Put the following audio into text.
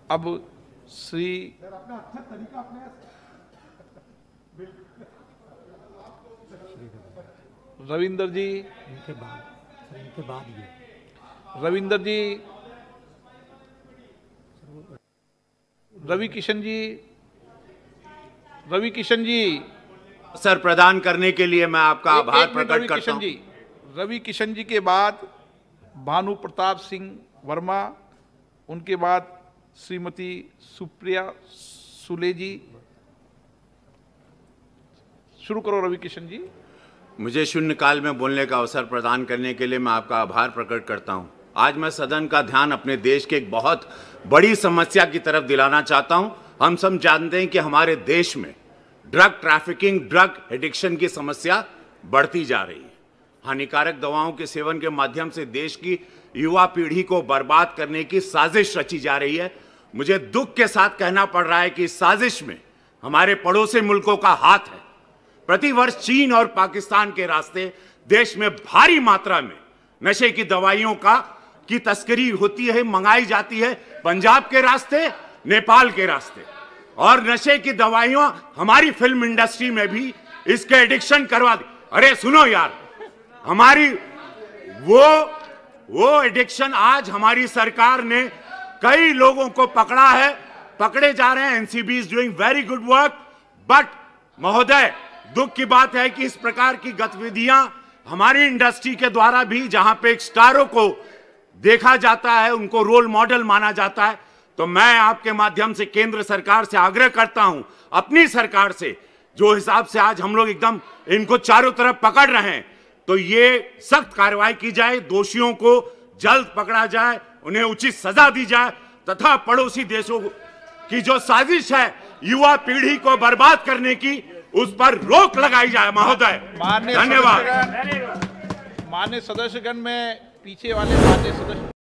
अब श्री रविंदर जी, इनके बाद ये रविंदर जी, रवि किशन जी, रवि किशन जी, सर प्रदान करने के लिए मैं आपका आभार प्रकट करता हूं। रवि किशन जी के बाद भानु प्रताप सिंह वर्मा, उनके बाद श्रीमती सुप्रिया सुले जी। शुरू करो रवि किशन जी। मुझे शून्यकाल में बोलने का अवसर प्रदान करने के लिए मैं आपका आभार प्रकट करता हूं। आज मैं सदन का ध्यान अपने देश के एक बहुत बड़ी समस्या की तरफ दिलाना चाहता हूं। हम सब जानते हैं कि हमारे देश में ड्रग ट्रैफिकिंग, ड्रग एडिक्शन की समस्या बढ़ती जा रही है। हानिकारक दवाओं के सेवन के माध्यम से देश की युवा पीढ़ी को बर्बाद करने की साजिश रची जा रही है। मुझे दुख के साथ कहना पड़ रहा है कि इस साजिश में हमारे पड़ोसी मुल्कों का हाथ है। प्रतिवर्ष चीन और पाकिस्तान के रास्ते देश में भारी मात्रा में नशे की दवाइयों की तस्करी होती है, मंगाई जाती है, पंजाब के रास्ते, नेपाल के रास्ते। और नशे की दवाइयां हमारी फिल्म इंडस्ट्री में भी इसके एडिक्शन करवा दी। अरे सुनो यार, हमारी वो एडिक्शन आज हमारी सरकार ने कई लोगों को पकड़ा है, पकड़े जा रहे हैं। NCB is doing very good work. But महोदय, दुख की बात है कि इस प्रकार की गतिविधियां हमारी इंडस्ट्री के द्वारा भी, जहां पे एक स्टारों को देखा जाता है, उनको रोल मॉडल माना जाता है, तो मैं आपके माध्यम से केंद्र सरकार से आग्रह करता हूं, अपनी सरकार से, जो हिसाब से आज हम लोग एकदम इनको चारों तरफ पकड़ रहे हैं, तो ये सख्त कार्रवाई की जाए, दोषियों को जल्द पकड़ा जाए, उन्हें उचित सजा दी जाए, तथा पड़ोसी देशों की जो साजिश है युवा पीढ़ी को बर्बाद करने की, उस पर रोक लगाई जाए। महोदय धन्यवाद। माननीय सदस्यगण में पीछे वाले माननीय सदस्य